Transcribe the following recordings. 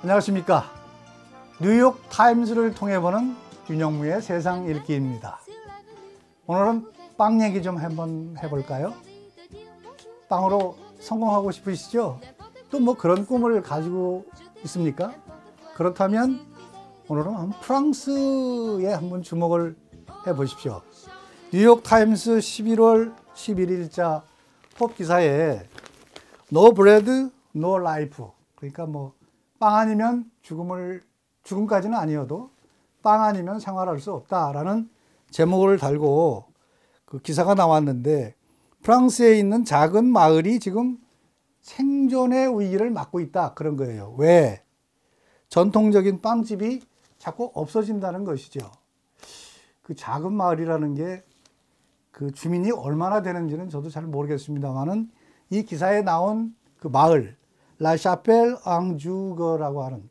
안녕하십니까. 뉴욕 타임스를 통해 보는 윤영무의 세상 읽기입니다. 오늘은 빵 얘기 좀 한번 해볼까요? 빵으로 성공하고 싶으시죠? 또 뭐 그런 꿈을 가지고 있습니까? 그렇다면 오늘은 프랑스에 한번 주목을 해보십시오. 뉴욕 타임스 11월 11일자 톱 기사에 No bread, no life. 그러니까 뭐 빵 아니면 죽음까지는 아니어도 빵 아니면 생활할 수 없다라는 제목을 달고 그 기사가 나왔는데, 프랑스에 있는 작은 마을이 지금 생존의 위기를 맞고 있다, 그런 거예요. 왜? 전통적인 빵집이 자꾸 없어진다는 것이죠. 그 작은 마을이라는 게 그 주민이 얼마나 되는지는 저도 잘 모르겠습니다만은, 이 기사에 나온 그 마을 라샤펠 앙주거라고 하는,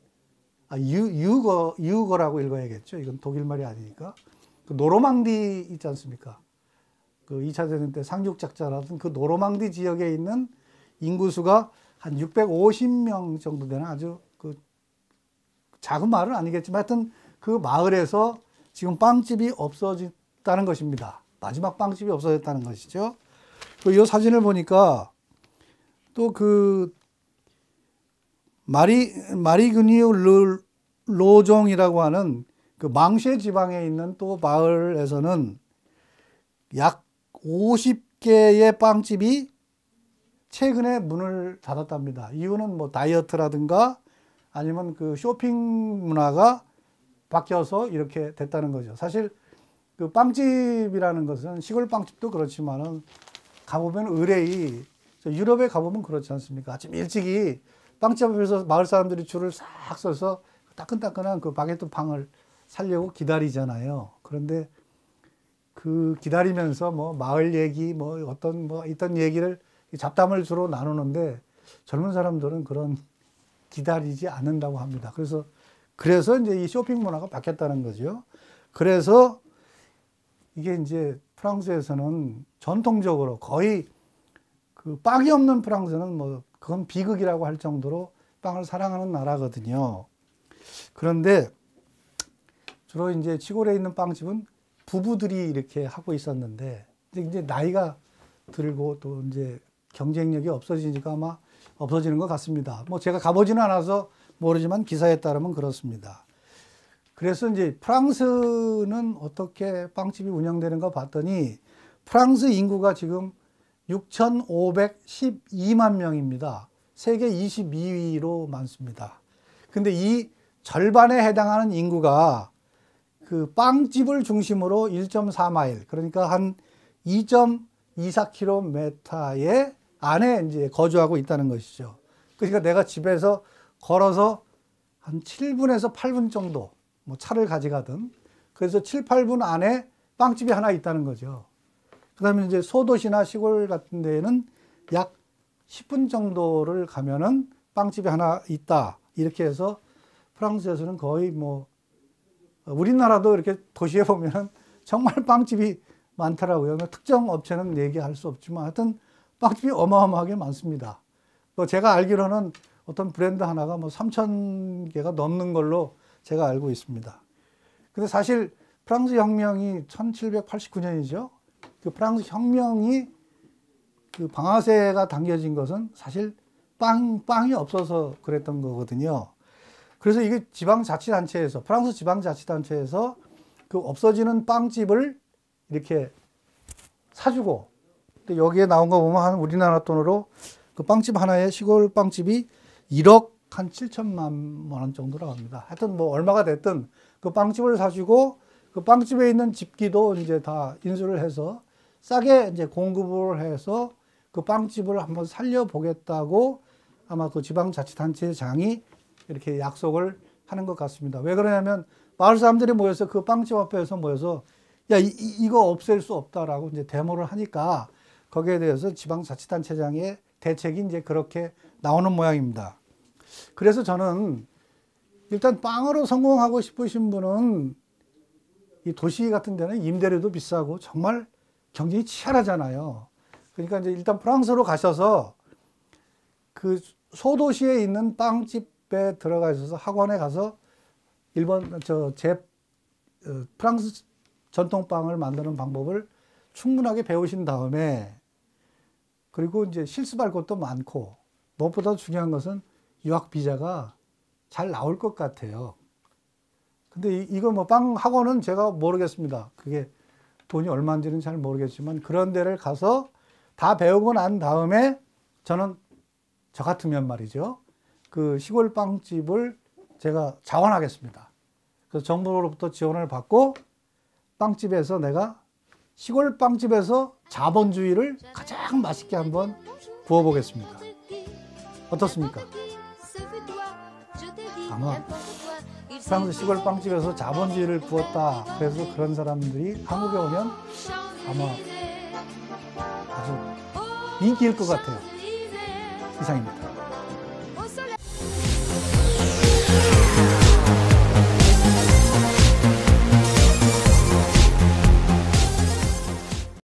유거라고 읽어야겠죠. 이건 독일 말이 아니니까. 그 노르망디 있지 않습니까? 그 2차 대전 때 상륙작전하던 그 노르망디 지역에 있는 인구수가 한 650명 정도 되는 아주 그 작은 마을은 아니겠지만 하여튼 그 마을에서 지금 빵집이 없어졌다는 것입니다. 마지막 빵집이 없어졌다는 것이죠. 이 사진을 보니까 또 그 마리그니오 로종이라고 하는 그 망쉐 지방에 있는 또 마을에서는 약 50개의 빵집이 최근에 문을 닫았답니다. 이유는 뭐 다이어트라든가 아니면 그 쇼핑 문화가 바뀌어서 이렇게 됐다는 거죠. 사실 그 빵집이라는 것은 시골 빵집도 그렇지만은 가보면 의뢰이, 유럽에 가보면 그렇지 않습니까? 아침 일찍이 빵집 앞에서 마을 사람들이 줄을 싹 서서 따끈따끈한 그 바게트 빵을 사려고 기다리잖아요. 그런데 그 기다리면서 뭐 마을 얘기, 뭐 어떤 뭐 있던 얘기를 잡담을 주로 나누는데, 젊은 사람들은 그런 기다리지 않는다고 합니다. 그래서 이제 이 쇼핑 문화가 바뀌었다는 거죠. 그래서 이게 이제 프랑스에서는 전통적으로 거의 그 빵이 없는 프랑스는 뭐 그건 비극이라고 할 정도로 빵을 사랑하는 나라거든요. 그런데 주로 이제 시골에 있는 빵집은 부부들이 이렇게 하고 있었는데, 이제 나이가 들고 또 이제 경쟁력이 없어지니까 아마 없어지는 것 같습니다. 뭐 제가 가보지는 않아서 모르지만 기사에 따르면 그렇습니다. 그래서 이제 프랑스는 어떻게 빵집이 운영되는가 봤더니, 프랑스 인구가 지금 6,512만 명입니다. 세계 22위로 많습니다. 근데 이 절반에 해당하는 인구가 그 빵집을 중심으로 1.4마일, 그러니까 한 2.24km의 안에 이제 거주하고 있다는 것이죠. 그러니까 내가 집에서 걸어서 한 7분에서 8분 정도, 뭐 차를 가져가든, 그래서 7, 8분 안에 빵집이 하나 있다는 거죠. 그 다음에 이제 소도시나 시골 같은 데에는 약 10분 정도를 가면은 빵집이 하나 있다. 이렇게 해서 프랑스에서는 거의 뭐, 우리나라도 이렇게 도시에 보면은 정말 빵집이 많더라고요. 특정 업체는 얘기할 수 없지만 하여튼 빵집이 어마어마하게 많습니다. 또 제가 알기로는 어떤 브랜드 하나가 뭐 3,000개가 넘는 걸로 제가 알고 있습니다. 근데 사실 프랑스 혁명이 1789년이죠. 그 프랑스 혁명이 그 방아쇠가 당겨진 것은 사실 빵이 없어서 그랬던 거거든요. 그래서 이게 지방자치단체에서, 프랑스 지방자치단체에서 그 없어지는 빵집을 이렇게 사주고, 근데 여기에 나온 거 보면 한 우리나라 돈으로 그 빵집 하나에, 시골 빵집이 1억 한 7천만 원 정도라고 합니다. 하여튼 뭐 얼마가 됐든 그 빵집을 사주고, 그 빵집에 있는 집기도 이제 다 인수를 해서 싸게 이제 공급을 해서 그 빵집을 한번 살려보겠다고 아마 그 지방자치단체장이 이렇게 약속을 하는 것 같습니다. 왜 그러냐면 마을 사람들이 모여서 그 빵집 앞에서 모여서 야, 이거 없앨 수 없다라고 이제 데모를 하니까 거기에 대해서 지방자치단체장의 대책이 이제 그렇게 나오는 모양입니다. 그래서 저는 일단 빵으로 성공하고 싶으신 분은 이 도시 같은 데는 임대료도 비싸고 정말 경쟁이 치열하잖아요. 그러니까 이제 일단 프랑스로 가셔서 그 소도시에 있는 빵집 집에 들어가 있어서 학원에 가서 프랑스 전통빵을 만드는 방법을 충분하게 배우신 다음에, 그리고 이제 실습할 것도 많고, 무엇보다 중요한 것은 유학 비자가 잘 나올 것 같아요. 근데 이거 뭐 빵 학원은 제가 모르겠습니다. 그게 돈이 얼마인지는 잘 모르겠지만, 그런 데를 가서 다 배우고 난 다음에 저는 저 같으면 말이죠, 그 시골 빵집을 제가 자원하겠습니다. 그래서 정부로부터 지원을 받고 빵집에서 내가 시골 빵집에서 자본주의를 가장 맛있게 한번 구워보겠습니다. 어떻습니까? 아마 프랑스 시골 빵집에서 자본주의를 구웠다, 그래서 그런 사람들이 한국에 오면 아마 아주 인기일 것 같아요. 이상입니다.